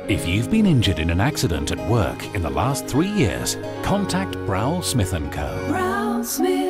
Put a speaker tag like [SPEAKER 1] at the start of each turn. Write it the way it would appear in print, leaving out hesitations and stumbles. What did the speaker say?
[SPEAKER 1] If you've been injured in an accident at work in the last 3 years, contact Browell Smith Co.
[SPEAKER 2] Browell Smith.